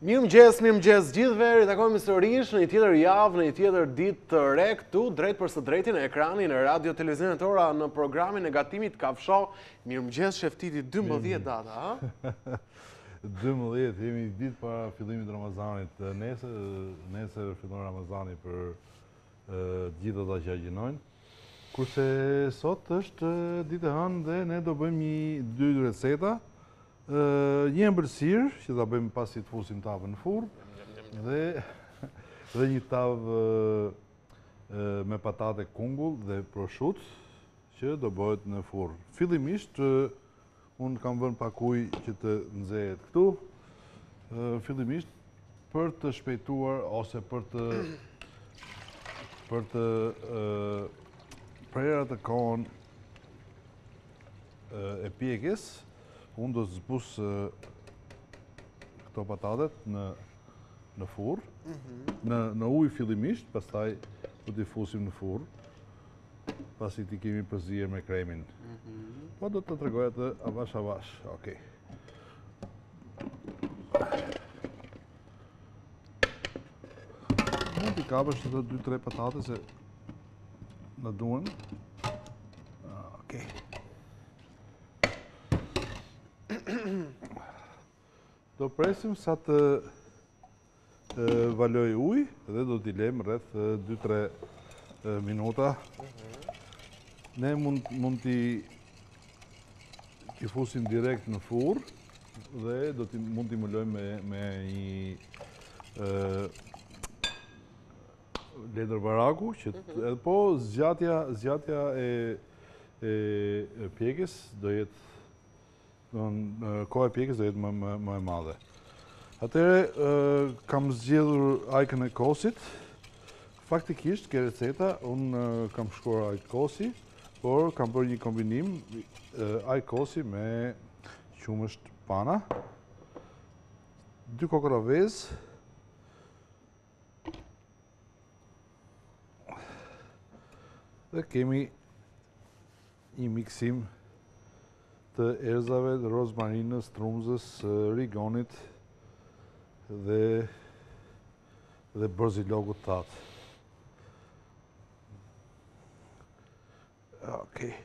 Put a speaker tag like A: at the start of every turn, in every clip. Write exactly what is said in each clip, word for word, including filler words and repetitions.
A: Mirëmëngjes, mirëmëngjes gjithëve. Ritakojmë sërish në një tjetër javë, në një tjetër ditë të re këtu, drejt për së drejti në ekranin e Radio Televizionit Ora në programin e gatimit Kafsho. Mirëmëngjes Sheftiti, dymbëdhjetë data, ha?
B: dymbëdhjetë, jemi ditë para fillimit të Ramazanit. Nesër, nesër fillon Ramazani për uh, gjithë ata që agjinojnë. Kurse sot është ditë e hënë dhe ne do bëjmë një dy receta. Uh, një ëmbëlsirë që ta bëjmë pasi të fusim tavën në furrë dhe, dhe një tavë uh, uh, me patate kungull dhe proshut që do bëhet në furrë. Fillimisht, uh, unë kam vënë pak ujë që të nxehet këtu, uh, fillimisht për të shpejtuar ose për të për të uh, prerë të kohën uh, e pjekjes. Unë do të zbus uh, këto patatet në, në furrë, mm-hmm. në, në ujë fillimisht, pastaj do t'i fusim në furrë, pasi t'i kemi përzier me kremin. Mm-hmm. Po do të tregoj atë avash avash, okej. Mund t'i kapësh të dy tre patate se në duen. Okej. Do presim sa të e, valoj ujë dhe do t'i lejmë rreth dy tre minuta. Uh-huh. Ne mund, mund t'i t'i fusim direkt në furrë dhe do t'i mund t'i mëlojmë me, me një e, letër baraku, që uh-huh. edhe po zgjatja, zgjatja e, e, e pjekjes do jetë koha e pjekjes do jetë më, më, më e madhe. Atëre, uh, kam zgjedhur ajkën e kosit. Faktikisht, ke receta, unë uh, kam shkruar ajk kosi, por kam bërë një kombinim uh, ajk kosi me qumësht pana, dy kokra vezë, dhe kemi një miksim të erëzave, të rozmarinës, trumzës, rigonit dhe dhe borzilogut tatë. Okej.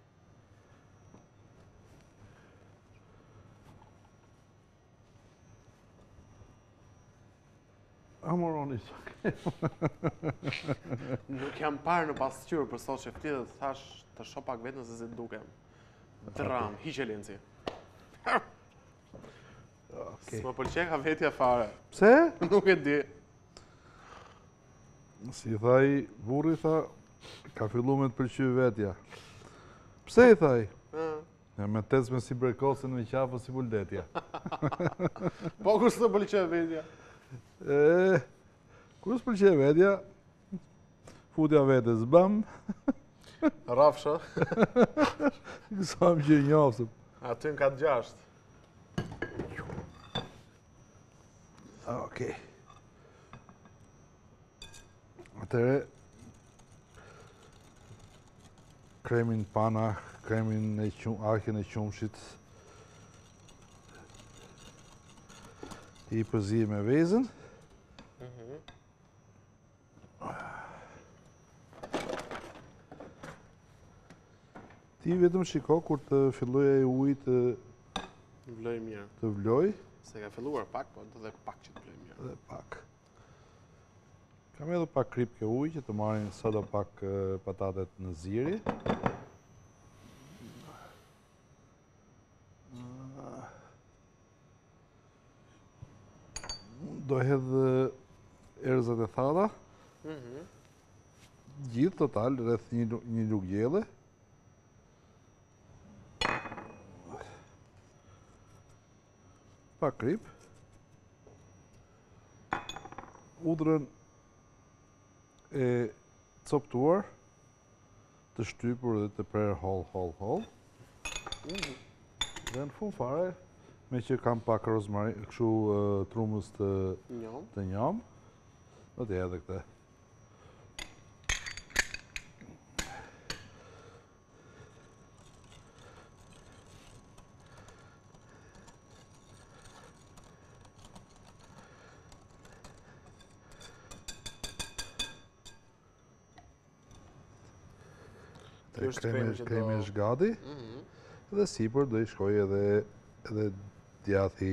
B: Amoroni sok.
A: Nuk jam parë në pasqyrë për sot Shefti dhe thash të shoh pak vetëm se si dukem. Dram, okay. Hiqe lenci. Okay. S'më pëlqen ka vetja fare.
B: Pse?
A: Nuk e di.
B: Si thaj, burri tha, ka fillu me të pëlqy vetja. Pse i thaj? Uh. Ja, me tec me si brekosën me qafë si buldetja.
A: Po kur s'të pëlqen vetja?
B: E, kur s'pëlqen vetja, futja vetës bëm.
A: Rafshë?
B: Kësa më që njofësëm.
A: Aty në katë gjashtë.
B: Okej. Atëre, kremin pana, kremin e qum, arken e qumshit, i përzi me vezën. Mm-hmm. Ti vetëm shiko kur të filloj e ujë të
A: vloj mirë.
B: Të vloj.
A: Se ka filluar pak, po edhe pak që të vloj mirë.
B: Edhe pak. Kam edhe pak kripë ke ujë që të marrin sa do pak uh, patatet në ziri. Uh, do hedh erëzat e thata. Mm-hmm. Gjithë total rreth një, një lugë gjelle. Pak krip, udrën e coptuar, të shtypur dhe të prerë hol, hol, hol. Mm. Dhe në fund fare, me që kam pak rozmarin, kështu uh, trumës të njom, të njom, do të edhe këte.
A: Kjo është kremi që do...
B: Kremi është gati. Dhe sipër do i shkoj edhe edhe djathi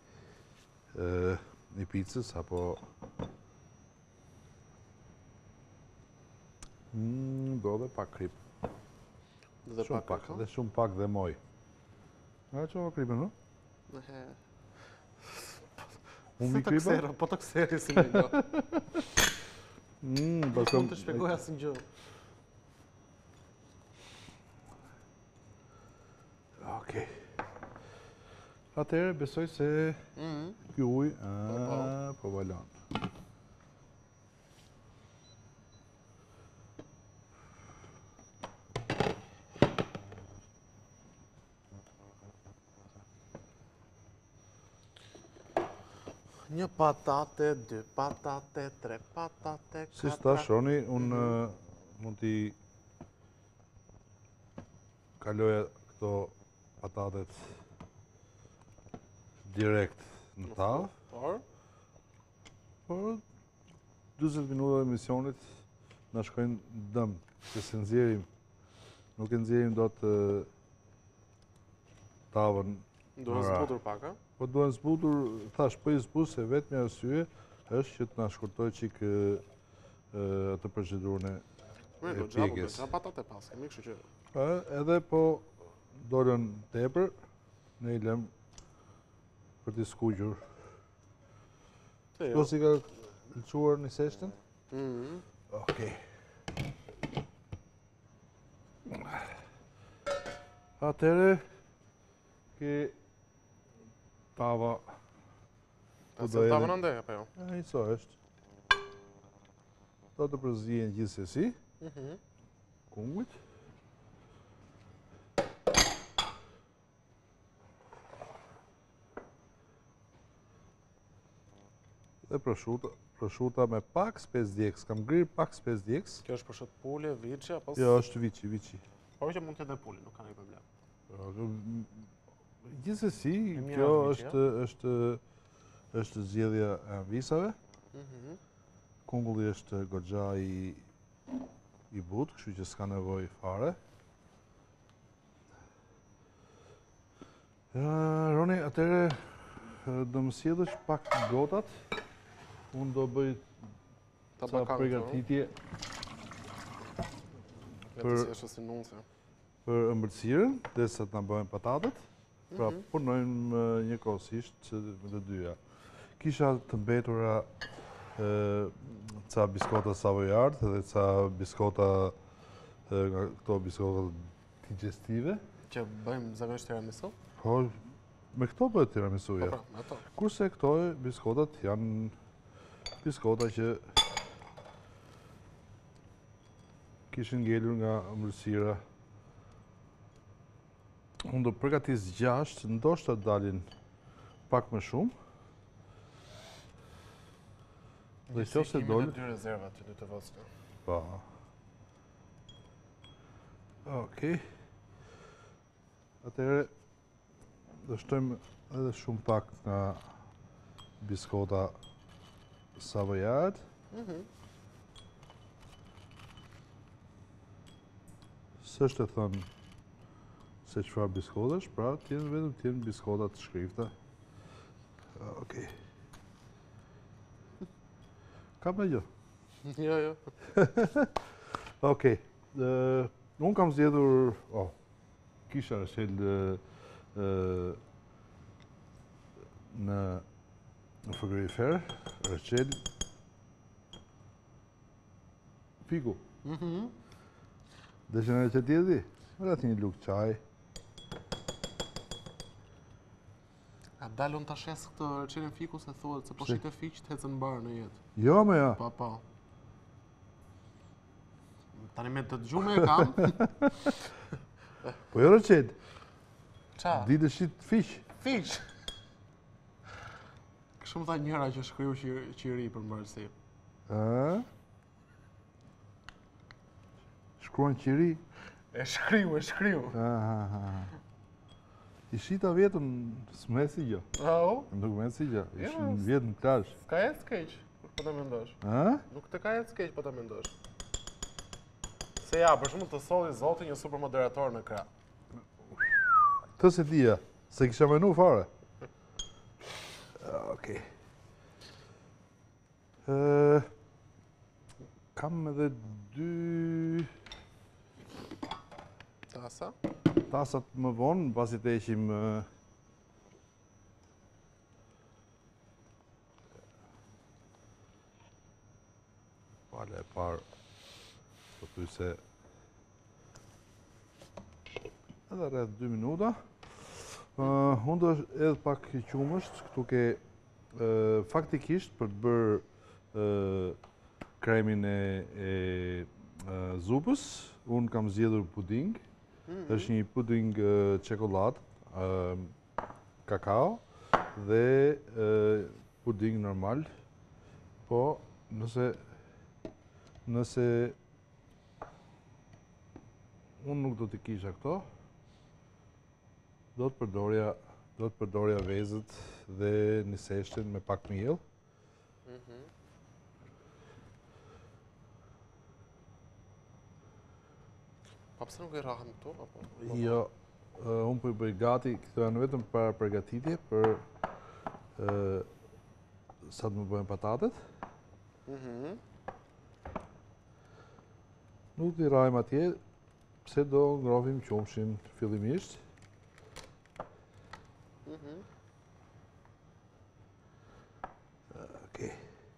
B: i pizzës apo do dhe pak krip. Shumë pak, dhe shumë pak dhe moj. Nga që o kripën, no? Unë mi kripën?
A: Po të këseri si me do.
B: Nuk
A: mund të shpjegoj asë në gjë.
B: Okej. Atëherë besoj se ky ujë po balon.
A: Një patate, dy patate, tre patate, katra...
B: Si s'ta shoni, unë mund t'i kaloja këto patatet direkt në tavë.
A: Por?
B: Por, njëzet minuta e misionit në shkojnë dëmë, që se nxjerrim, nuk e nxjerrim do të tavën.
A: Duhen zbutur pak, a?
B: Po duhen zbutur, thash, po i zbutur se vetë një arsye është që të na shkurtoj qik të procedurën e pjekjes.
A: Ka patate pas, kemi kështu që...
B: Edhe po dolën tepër, ne i lëm për t'i skuqur. Po si ka lëquar një seshtën? Okej. Atere, ke tava...
A: A se tava në ndej, apo jo?
B: E, i so është. Do të përzihen gjithsesi. Kungujt. Dhe prosciutto, prosciutto me pak spes djegës. Kam ngrirë pak spes djegës.
A: Kjo është prosciutto pule, vici, apo...
B: Jo, është vici, vici.
A: Por që mund të edhe puli, nuk ka një problem.
B: Gjithsesi, kjo është është është zgjedhja e anvisave. Kungulli është goxha i i butë, kështu që s'ka nevojë fare. Roni, atëherë do më sjellësh pak gotat. Unë do bëj ca përgatitje për për ëmbëlsirën, derisa të na bëhen patatet. Pra, punojmë njëkohësisht me të dyja. Kisha të mbetura ca biskota savoyard dhe ca biskota, këto biskota digestive.
A: Që bëjmë zakonisht tiramisu?
B: Po, me këto bëhet tiramisuja.
A: Po, pra, ato.
B: Kurse këto biskotat janë biskota që kishin ngelur nga ëmbëlsira. Unë do përgatis gjasht, ndoshta dalin pak më shumë. Dhe që se dolin...
A: Kemi dhe dy rezervat që dy të vëstë.
B: Pa. Okej. Atere, do shtojmë edhe shumë pak nga biskota savoyard. S'është e thënë se çfarë biskotash, pra t'jenë vetëm t'jenë biskota të shkrifta. Okej. Kam në gjë?
A: Jo, jo.
B: Okej. Unë kam zgjedhur, oh, kisha rëshel në në frigorifer, rëshel fiku. Dhe që në që tjedi, më rati një lukë qaj.
A: A dalë unë të shesë këtë rëqenin fiku se thuhet se po shite fiq të hecën barë në jetë.
B: Jo, me ja.
A: Pa, pa. Tani me të gjume e kam.
B: Po jo rëqet.
A: Qa?
B: Ditë shit fiq.
A: Fiq? Këshumë tha njëra që shkryu qiri për mbarësi.
B: Shkruan qiri?
A: E shkryu, e shkryu.
B: I shita vjetën s'mesi gjë.
A: Au?
B: Nuk mesi gjë. Ishin vjetë në klash.
A: S'ka jetë s'keq, po të mendosh.
B: A?
A: Nuk të ka jetë s'keq, po të mendosh. Se ja, për shumë të solli zoti një supermoderator në krah.
B: Të se dhja, se kisha menu fare. Okej. Okay. Kam edhe dy...
A: Tasa?
B: Tasat më vonë, pasi të eqim... Pale e parë, të thuj se... Edhe rreth dy minuta. Uh, unë do edhe pak qumësht, këtu ke uh, faktikisht për të bërë uh, kremin e, e uh, zupës, unë kam zgjedhur puding. Mm-hmm. Është një puding uh, çokoladë, uh, kakao dhe uh, puding normal. Po, nëse nëse unë nuk do t'i kisha këto, do të përdorja, do të përdorja vezët dhe një seshtin me pak miell.
A: Mhm. Pa pse nuk e rahen këtu apo?
B: Jo, uh, unë po i bëj gati, këto janë vetëm para përgatitje për uh, sa të më bëjnë patatet.
A: Mhm.
B: Nuk t'i rajmë atje, pse do ngrohim qumshin fillimisht.
A: Mhm.
B: Okej.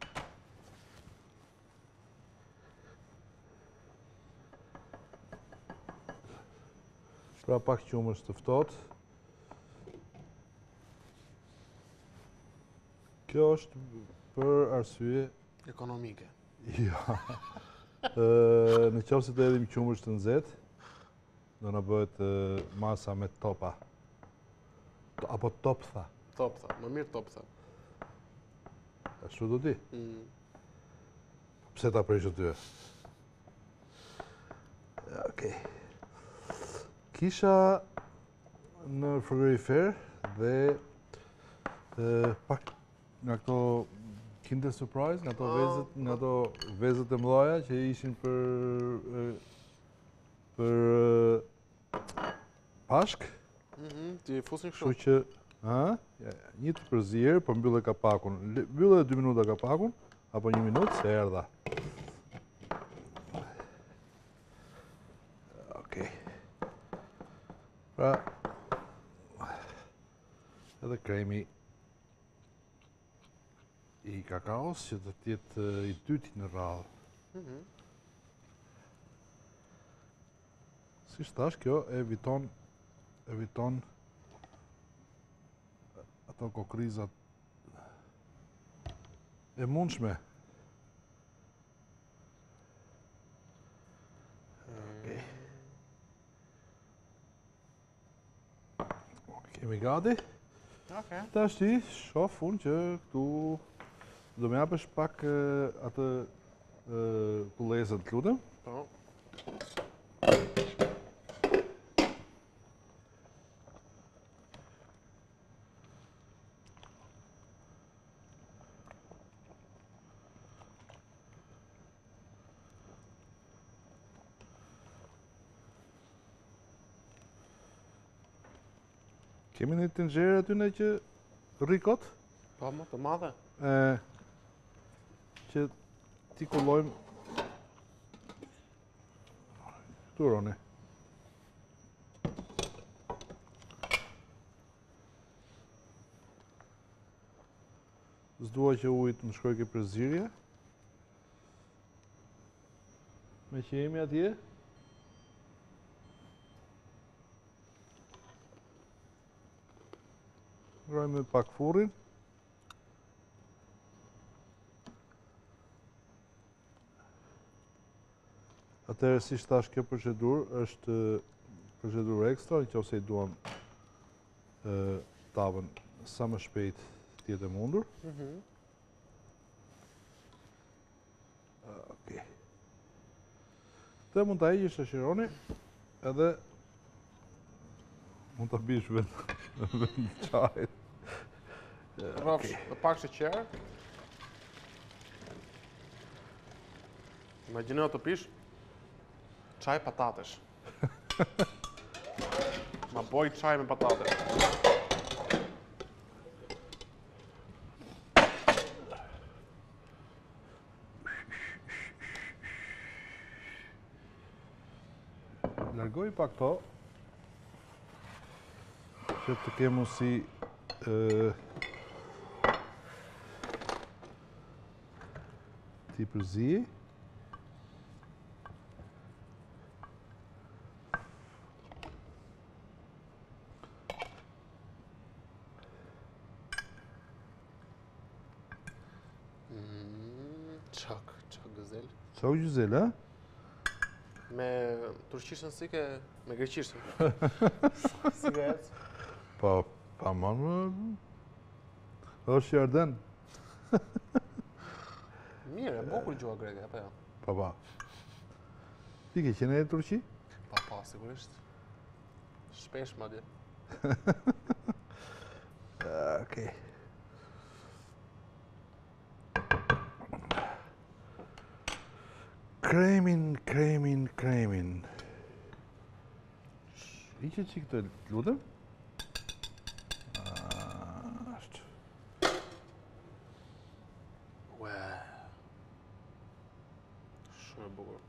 B: Pra pak qumësh të ftohtë. Kjo është për arsye
A: Ekonomike.
B: jo. Ë, në qoftë se të hedhim qumësh të nxehtë, do na bëhet uh, masa me topa. To, apo toptha.
A: Toptha, më mirë toptha.
B: Ashtu do ti?
A: Mm.
B: Pse ta presh aty? Okej. Kisha në frigorifer dhe e, pak nga këto Kinder Surprise, nga ato
A: Oh,
B: vezët, nga ato vezët e mëdha që ishin për e, për e, Pashk.
A: Mhm, ti fusni
B: Kështu
A: kështu.
B: që, ha, ja, një të përzier, po mbyllë kapakun. Le- Mbyllë dy minuta kapakun, apo një minutë se erdha. Okej. Pra, edhe kremi i kakaos që të tjetë eh, i dyti në radhë.
A: Mhm.
B: Si shtash, kjo eviton eviton ato kokrizat e mundshme. Okej. Kemi gati.
A: Okej.
B: Tash ti shoh unë që këtu do më japësh pak eh, atë uh, kullesët, të lutem.
A: Po.
B: Kemi një tenxhere aty në që rrikot,
A: Po, më të madhe.
B: e, që ti kullojmë këtu Roni. S'dua që uji të më shkojë ke përzierje. Me që jemi atje. Ngrojmë pak furrin. Atëherë, si thash, kjo procedurë është procedurë ekstra, nëse i duam e, tavën sa më shpejt të jetë e mundur.
A: Mhm.
B: Okej. Të mund të heqësh shashironi, edhe mund të bish vetë në qajt.
A: Rrofsh pak sheqer. Imagjino të pish Çaj patatesh. Ma boj çaj me patate.
B: Largoj pak to, që të kemu si e, ti përzi.
A: Çak, çak gëzel.
B: Qa u gjyzel, ha?
A: Me turqishën si ke, me greqishën. Si ke ecë?
B: Pa, pa manë më... është Jarden.
A: Mirë, e bukur gjua greke, apo jo?
B: Pa, pa. Ti ke qenë e Turqi?
A: Pa, pa, sigurisht. Shpesh, madje.
B: Okej. Kremin, kremin, kremin. Iqe që këtë lutëm? Ashtë.
A: Ue. Shumë e bukur.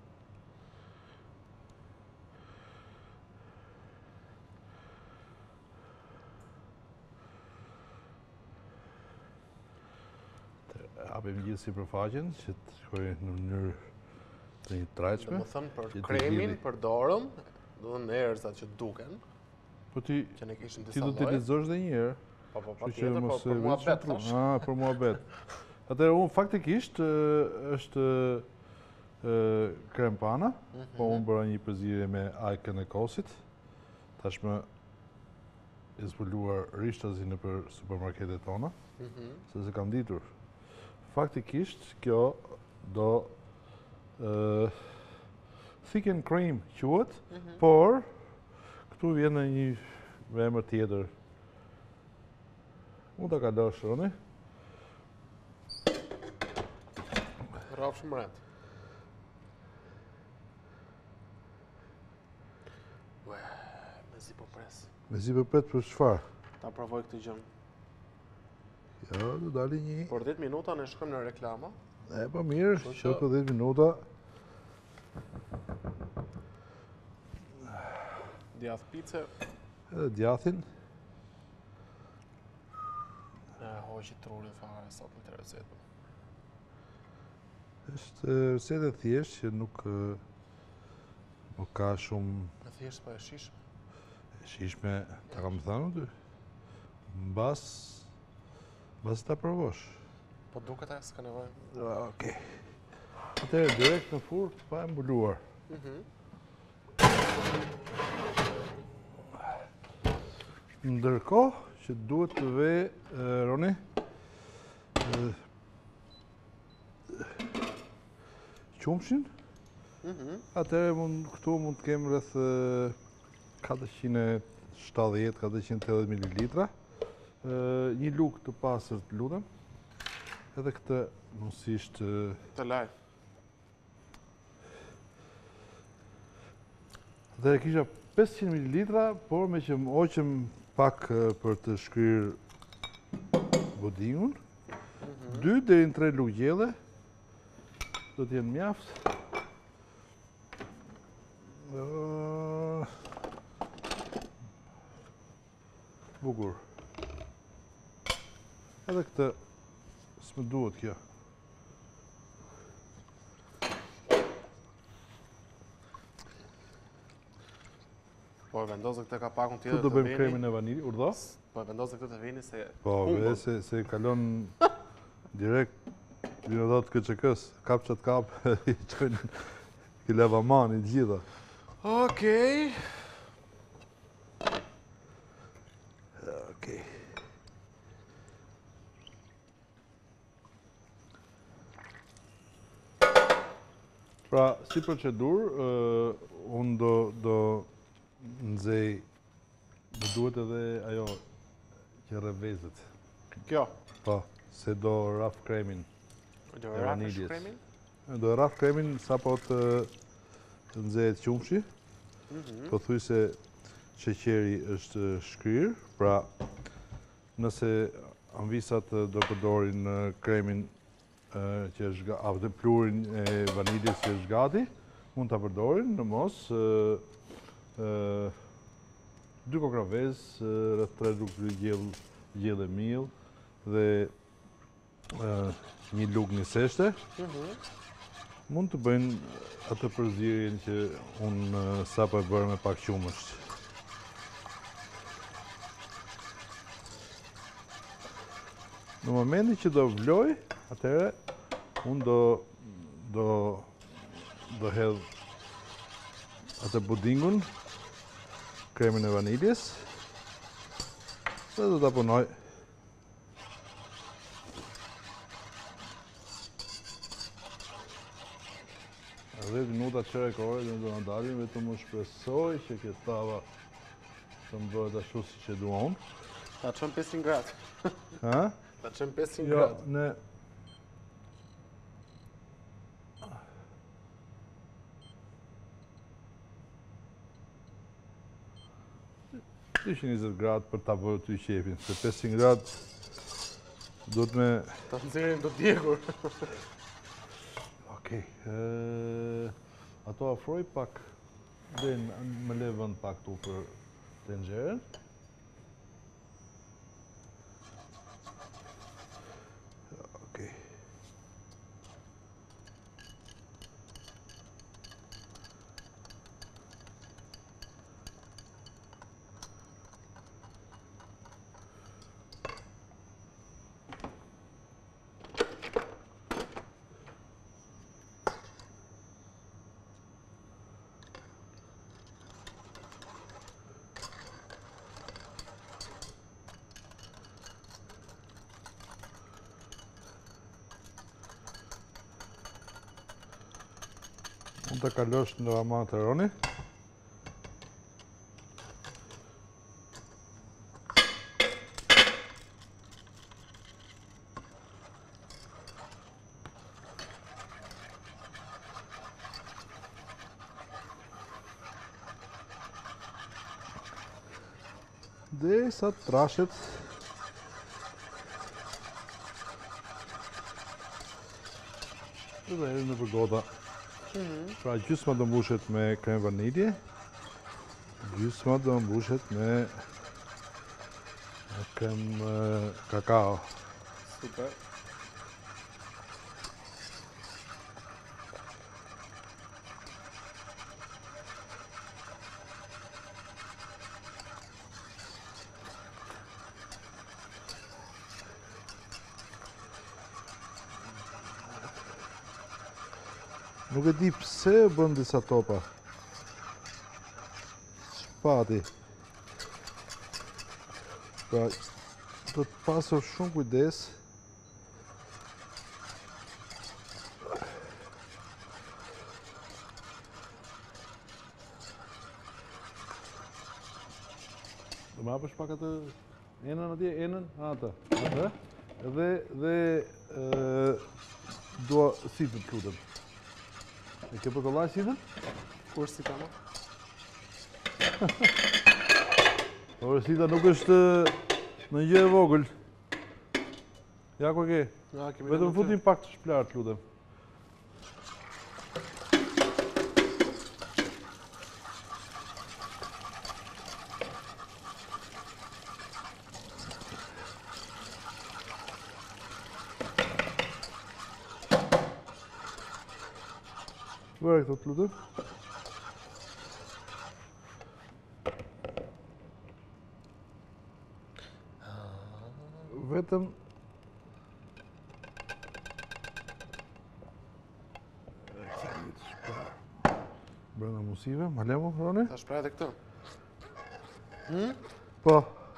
B: Apim gjithë si përfaqen, që të shkojë në mënyrë të një trajqme.
A: Dhe më thëmë për kremin, për dorëm, do në erëzat që duken,
B: Po ti,
A: që ne kishim
B: ti
A: disa
B: do të
A: lloje.
B: lexosh dhe një herë.
A: Po, po, pa
B: Kështu që
A: tjetër, po
B: mos
A: për
B: e
A: mua
B: veç
A: bet,
B: qëtru.
A: thash.
B: Ah, për mua bet. Atëherë, unë faktikisht ë, është ë, krem pana, po unë bëra një përzierje me ajkën e kosit. Tashmë e zbuluar rishtazi në për supermarketet tona, se se kam ditur. Faktikisht, kjo do ë, thick and cream quhet, por këtu vjen në një emër tjetër. Unë ta kalosh, Roni.
A: Rraf shumë rrët. Ue, me zi po pres.
B: Me zi për pret për çfarë?
A: Ta provoj këtë gjëm.
B: Jo, do dali një...
A: Por dhjetë minuta ne shkojmë në reklama.
B: E, po mirë,
A: Kështu që-
B: që për dhjetë minuta.
A: Djath pice.
B: Edhe djathin.
A: E hoqi trurin fare sot me të receptën.
B: Është recetë e thjeshtë që nuk ë, nuk ka shumë
A: Me thjesht pa e shishme.
B: e shishme, ta kam thënë ty. Mbas, mbas ta provosh.
A: Po duket e s'ka nevojë.
B: Okej. Atëherë direkt në furrë pa e mbuluar. Ndërkohë që duhet të ve, e, Roni, e, qumshin, atëherë mund, këtu mund të kem rreth e, katërqind e shtatëdhjetë katërqind e tetëdhjetë mililitra, e, një lugë të pastër të lutem, edhe këtë mosisht e,
A: Të laj.
B: Dhe kisha pesëqind mililitra, por me që më oqëm pak e, për të shkryrë budingun, dy deri në tre lugë gjelle, do t'jenë mjaft. Ë, Bukur. Edhe këtë s'më duhet kjo.
A: Po e vendosë këtë ka pakun
B: Tu
A: tjetër
B: do
A: të
B: bëjmë
A: veni.
B: kremin e vanilj, urdhë?
A: Po e vendosë këtë të veni se...
B: Po,
A: humbëm.
B: vë se, se kalon direkt vinodat K Q K-s, kap qatë kap, i qënë kilevamani të gjitha.
A: Okej.
B: Okej. Pra, si procedur, uh, unë do, do nxej, do duhet edhe ajo që rrevezet.
A: Kjo.
B: Po, se do raf kremin.
A: Do
B: E
A: rafësh
B: vaniljes.
A: kremin?
B: Do raf kremin sa po të nxehet qumshi. Po thuj se sheqeri është shkrirë, pra nëse anvisat do përdorin kremin që është apo të pluhurin e vaniljes që është gati, mund ta përdorin, në mos dy kokra vezë, rreth tre lugë gjellë e miell dhe një lugë niseshte. Mund të bëjnë atë përzierjen që unë sapo e bërë me pak qumësht. Në momentin që do vloj, atëherë unë do do do hedh atë pudingun, kremin e vaniljes, dhe do ta punoj. dhjetë minuta çerekore dhe do na dalin, vetëm u shpresoj që kjo tava të më bëhet ashtu siç e dua unë.
A: Ta çon pesëqind gradë.
B: Ha?
A: Ta çon pesëqind
B: Jo,
A: gradë.
B: ne dyqind e njëzet gradë për ta bërë ty qefin, se pesëqind gradë do të me...
A: Ta nxjerrin do djegur.
B: Okej, ato afroj pak, dhe më le vend pak tu për tenxherën. Okej. Mund të kalosh në rama të roni. Dhe sa të trashet dhe edhe në përgota. Pra gjysma do mbushet me krem vanilje, gjysma do mbushet me krem kakao.
A: Super.
B: Nuk e di pse bën disa topa. Çpati. Pra, do të pasur shumë kujdes. Do më hapësh pak atë enën atje, enën, atë, atë. Dhe dhe dua sipër të lutem. E ke për kollaj sitën?
A: Kur si ta më?
B: Por sita nuk është në gjë e vogël. Ja ku e ke?
A: Ja, kemi
B: Vetëm futim pak të shplar, të lutem. Vërë këto të lutem. Vetëm brenda musive, ma lemo, Roni?
A: Ta shpraj edhe këto.
B: Po.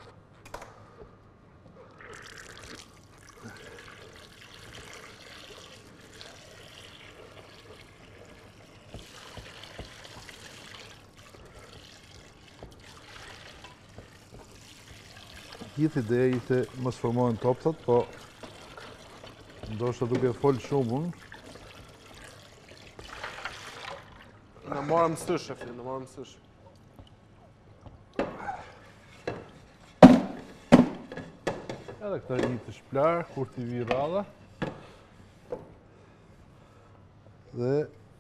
B: Gjithë ideja ishte mos formohen topsat, po ndoshta duke fol shumë unë.
A: Në morëm stysh, shefi, në morëm stysh.
B: Edhe këta një të shplarë, kur t'i vi rradha. Dhe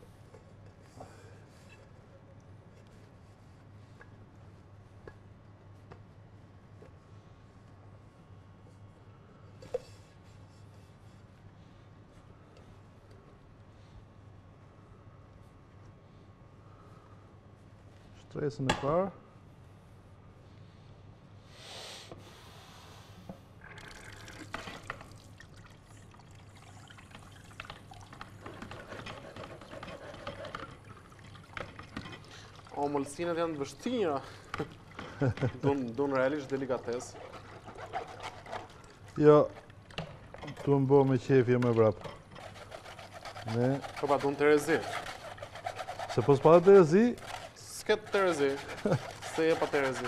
B: shtresën e parë.
A: O, mëllësinët janë të vështira. Dun realisht delikates.
B: Jo, tu më bo me qefje me vrap. Ne...
A: Po pa, dun të rezi.
B: Se po s'pa të rezi,
A: S'ket të rezi. Se je pa të rezi.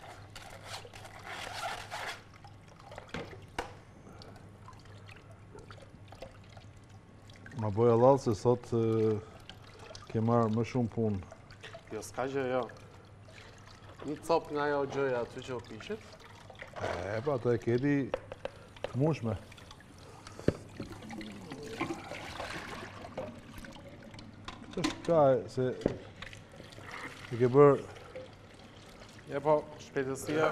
B: ma boj Allah se sot e, ke marrë më shumë punë.
A: Jo, s'ka gjë, jo. Një cop nga jo gjëja aty që o pishit.
B: E, pa, ato e keti të mushme. Këtë është ka, se i ke bërë...
A: Je po, shpejtësia.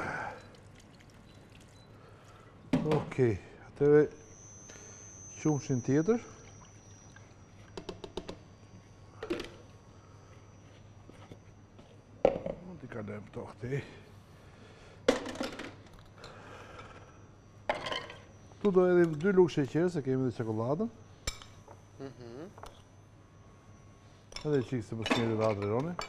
B: Okej, atëve qumshin tjetër. Mund t'i kalem këto këtej. Këtu do edhe dy lukë sheqer, se kemi dhe çokoladën. Edhe qikë se për smiri dhe atë roni.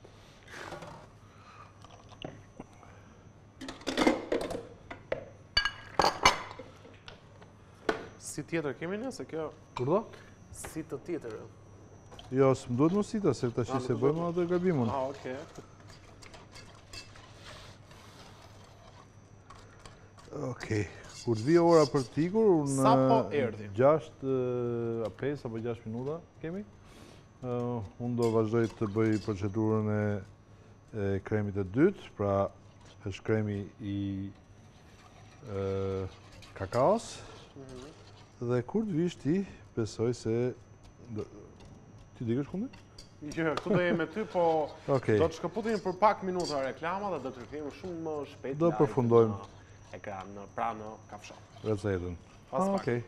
A: Si tjetër kemi ne, se kjo...
B: Kur do?
A: Si të tjetër.
B: Jo, së më duhet më sita, se këta shi se bëjmë atë gabimun.
A: Ah, okej.
B: Okej, kur të vi ora për t'ikur, unë
A: Sa po erdhi?
B: gjasht a pesë apo gjasht minuta kemi. Uh, unë do vazhdoj të bëj procedurën e, e kremit e dytë, pra është kremi i uh, kakaos. Dhe kur të vish ti, besoj se... Do, ti dikësh kundi?
A: Jo, këtu do jemi me ty, po
B: Okej.
A: do të shkëputim për pak minuta reklama dhe do të rikthehemi shumë më shpejt.
B: Do
A: live
B: përfundojmë.
A: në Ekran, në pra në kafshon.
B: Recetën.
A: Pas
B: Ah,
A: pak.
B: Okej.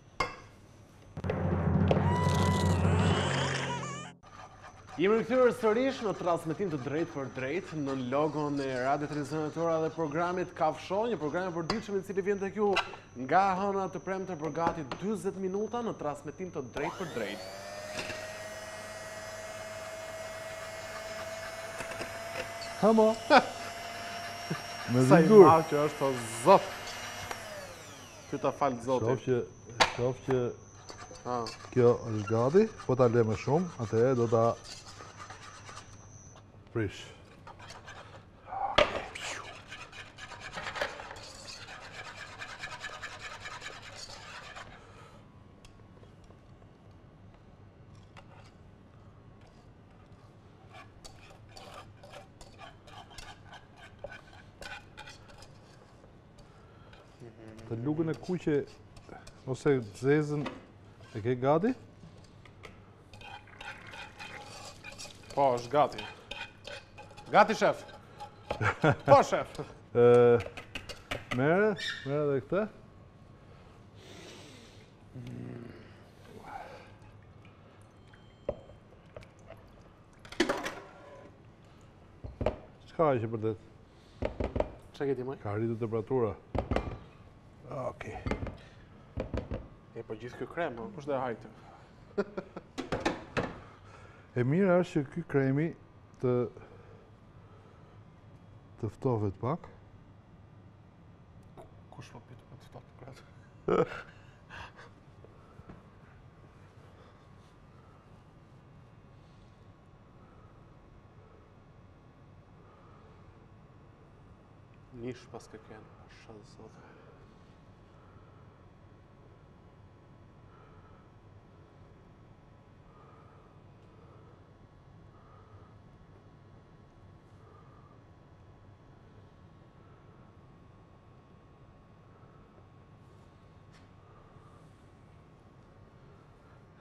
A: Jemi rikthyer sërish në transmetim të drejtë për drejtë në logon e Radio Televizionit Ora dhe programit Kafshon, një program i përditshëm i cili vjen tek ju nga hëna të premte për gati dyzet minuta në transmetim të drejtë për drejtë.
B: Hamo. Me
A: Sa i
B: zindur.
A: madh që është o zot. Ty ta fal zoti.
B: Shof që, shof që
A: Ah,
B: kjo është gati, po ta le më shumë, atëherë do ta prish. Të lugën e kuqe ose zezën e ke gati?
A: po, është gati. Gati, shef. Po, shef.
B: E, mere, mere dhe këtë. Çka është e përdet?
A: Çka ke ti më?
B: Ka rritur temperatura. Okej.
A: E po gjithë ky krem, o, kush do e haj këtë?
B: E mira është që ky kremi të të ftohet pak.
A: Kush po pyet për të ftohtë krem? Nish pas ka kënë, shadë zotë.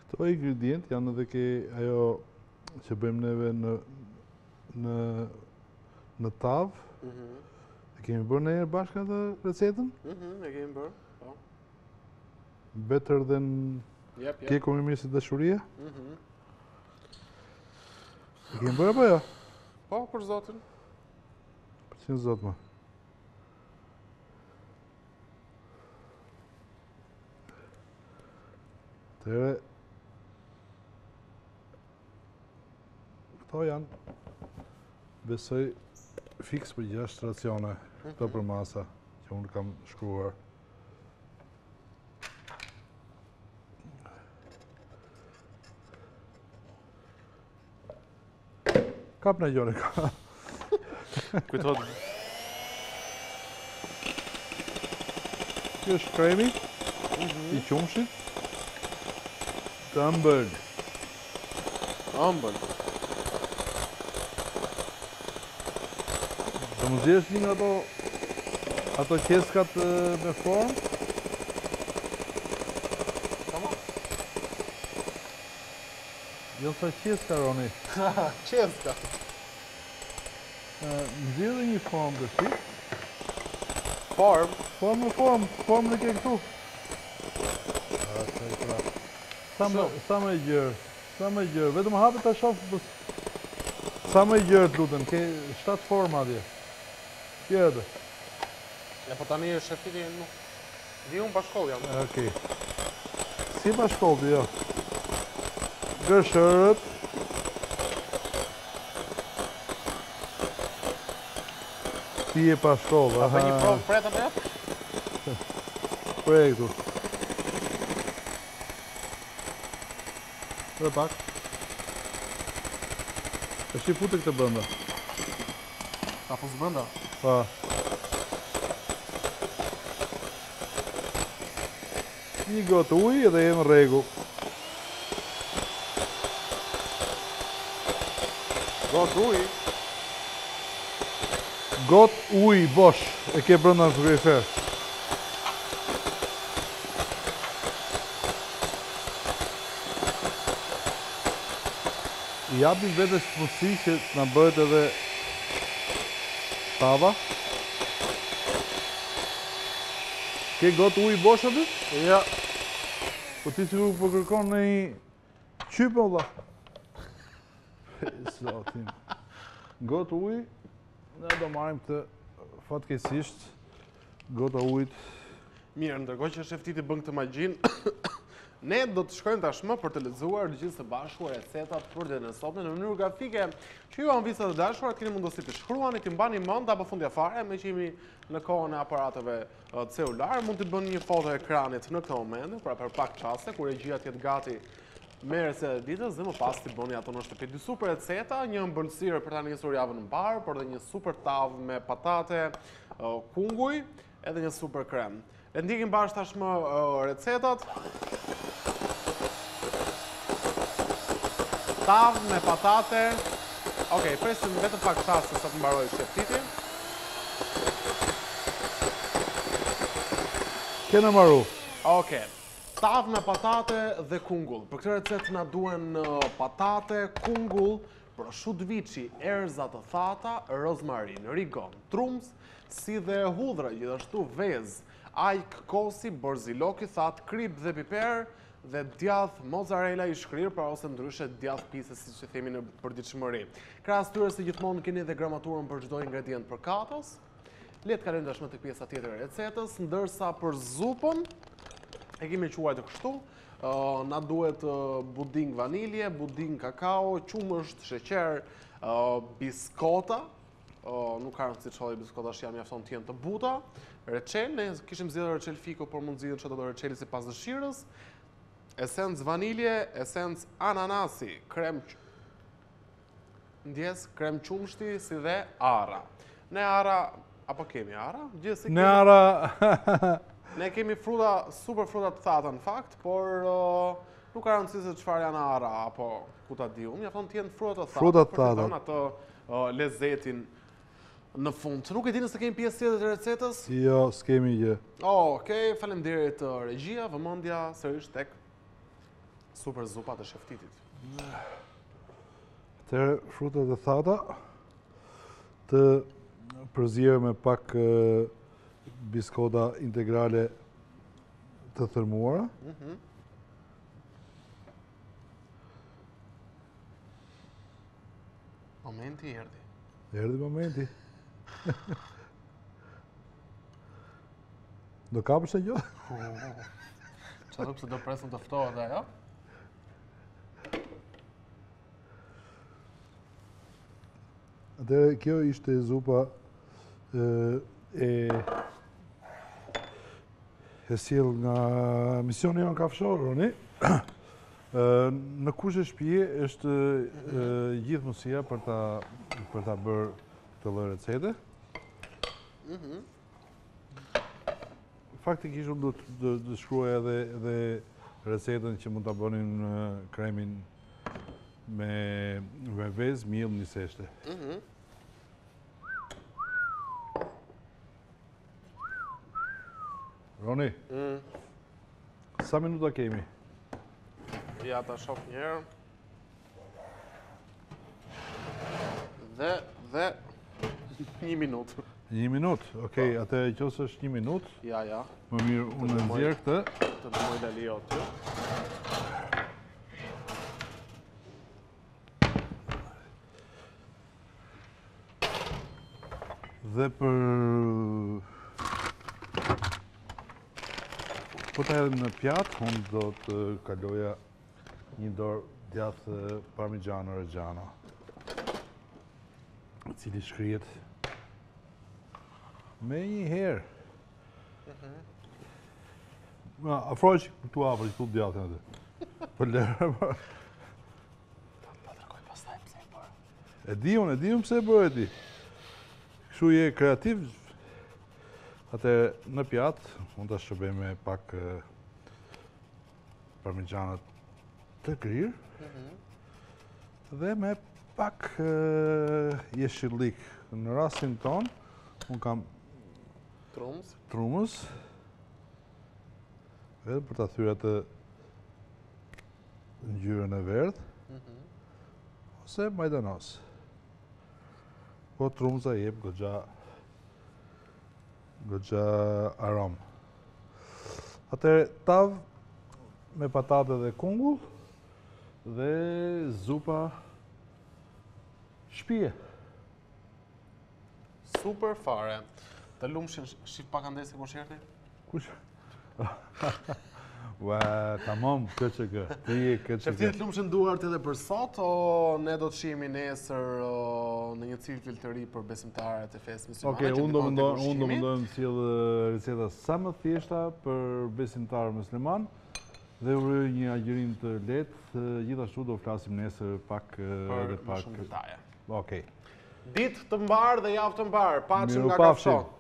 B: Këto ingredient janë edhe ke ajo që bëjmë neve në në në tavë. E kemi bërë ne herë bashkë atë recetën?
A: Mhm, e kemi bërë, po.
B: Better than
A: Jep, jep.
B: keku më mirë se dashuria?
A: Mhm.
B: E kemi bërë apo jo?
A: Po, për zotin.
B: Për që në zotë më? Tere, këto janë, besoj, fix për gjashtë racione, këto për masa që unë kam shkruar. Kap në gjore ka.
A: Kujtot.
B: Kjo është kremi i qumshit. Të ëmbël.
A: Ëmbël.
B: Të më zjesh një nga ato ato qeskat me formë. Jo sa qeska, Roni.
A: Qeska.
B: Më zjedhe një formë të shi.
A: Formë?
B: Formë, formë, formë në ke këtu. Sa më, sa më gjërë, sa më gjërë, vetëm hapë të shofë, sa më gjërë të lutën, ke shtatë forma atje. Gjërë dhe.
A: Ja, po tani e shefiti nuk. Di unë bashkoll jam.
B: Okej. Si bashkoll të jo? Gërshërët. Ti e bashkoll,
A: Ta
B: aha.
A: bëj një provë preta për jetë?
B: Prej këtu. Dhe pak. E shi futë këtë bënda.
A: Ta fusë bënda?
B: Pa. Një gotë ujë edhe jemë regu.
A: Gotë ujë?
B: Gotë ujë bosh e ke brënda në frigorifer. I japim vetes mundësi që na bëhet edhe tava. Ke gotë ujë bosh aty?
A: Ja.
B: Po ti sigur po kërkon në një qype, valla. Zotin. Gotë ujë, ne do marrim të fatkeqësisht gota ujit.
A: Mirë, ndërkohë që sheftiti bën këtë magjinë, ne do të shkojmë tashmë për të lexuar të gjithë së bashku recetat për ditën e sotme në mënyrë grafike, që ju anvisat të dashurat keni mundësi të shkruani, të mbani mend apo fundja fare me që jemi në kohën e aparateve celular, mund të bëni një foto ekranit në këtë moment, pra për pak çaste kur regjia të jetë gati me recetat e ditës dhe më pas të bëni ato në shtëpi. Dy super receta, një ëmbëlsirë për ta nisur javën e mbar, por edhe një super tavë me patate, kunguj, edhe një super krem. Le ndikim bashkë tashmë recetat. Tavë me patate. Okej, presim vetëm pak çaste sa të mbaroj sheftiti.
B: Kena marru.
A: Okej. Tavë me patate dhe kungull. Për këtë recetë na duhen patate, kungull, prosciutto vici, erza të thata, rozmarin, rigon, trumz, si dhe hudhra, gjithashtu vezë, ajk, kosi, borzilok i that, krip dhe piper, dhe djath mozzarella i shkrirë, pra ose ndryshe djath pise, si që themi në përditshmëri. Krahas tyre se gjithmonë keni edhe gramaturën për çdo ingredient për katos. Le të kalojmë tashmë tek pjesa tjetër e recetës, ndërsa për zupën e kemi quajtur kështu. Uh, na duhet uh, buding vanilje, buding kakao, qumësht, sheqer, uh, biskota, uh, nuk ka rëndësi çfarë biskota që jam mjafton të jenë të buta, reçel, ne kishim zgjedhur reçel fiko, por mund zgjidhim çdo lloj reçeli sipas dëshirës, esencë vanilje, esencë ananasi, krem ndjes, krem qumshti, si dhe ara. Ne ara, apo kemi ara? Gjithsesi
B: Ne ara...
A: Ne kemi fruta, super fruta të thata në fakt, por uh, nuk ka rëndësi se çfarë janë ara apo ku ta di unë, mjafton të jenë fruta të thata.
B: Fruta të
A: për të
B: thata.
A: dhënë atë uh, lezetin në fund. Nuk e dini se kemi pjesë tjetër të recetës?
B: Jo, s'kemi gjë.
A: Oh, Okej, okay, faleminderit uh, regjia, vëmendja sërish tek Super zupa të sheftitit.
B: Atëherë frutat e thata të përzierë me pak biskota integrale të thërmuara.
A: Momenti erdhi.
B: Erdhi momenti. Do kapësh e gjo?
A: Qa duk se do presëm të ftohet ajo?
B: Atëherë, kjo ishte zupa e e sjell nga misioni jonë kafshor, Roni. Në kushte shtëpie është gjithë mundësia për ta për ta bërë këtë lloj recete. Faktikisht unë do të shkruaj edhe edhe recetën që mund ta bënin kremin me vervez, miell, niseshte. Roni, sa minuta kemi?
A: Ja ta shoh një herë. Dhe, dhe, një minutë.
B: Një minutë, okej, atëherë nëse është një minutë,
A: Ja, ja,
B: më mirë unë nxjerr këtë.
A: të dëmoj Dalio ty.
B: Dhe për po ta hedhim në pjatë, unë do të kaloja një dorë djathë parmigiano reggiano, i cili shkrihet me një herë. Ma, afroj që këtu apër, që këtu djathën atë. Për lërë,
A: Pa tërkoj pastaj pse e bërë.
B: e di unë, e di unë pse e bërë e ti. Kështu je kreativ. Atë në pjatë, unë të shërbej me pak parmigiano të grirë dhe me pak jeshillik. Në rastin ton, unë kam
A: Trumës.
B: trumës, edhe për ta thyer atë ngjyrën e verdhë, ose majdanos. Po trumëza jep goxha goxha aromë. Atëherë tavë me patate dhe kungull dhe zupa shtëpie.
A: Super fare. Të lumshin, shif pak andej se kush erdhi?
B: Kush? Ua, tamam, këtë që kë. Të je këtë që
A: Sheftit
B: kë.
A: lumshin duart edhe për sot, o ne do të shihemi nesër o, në një cikël të ri për besimtarët e fesë muslimane.
B: Okej,
A: që
B: unë do
A: ndikon te
B: mundoj- unë do
A: ushqimi.
B: mundohem të sjell receta sa më thjeshta për besimtar musliman dhe uroj një agjerim të lehtë. Gjithashtu do flasim nesër pak
A: Për
B: edhe
A: më
B: pak.
A: shumë detaje.
B: Okej.
A: Ditë të mbarë dhe javë të mbarë. Paçim nga
B: Mirupafshim.
A: Kafsho.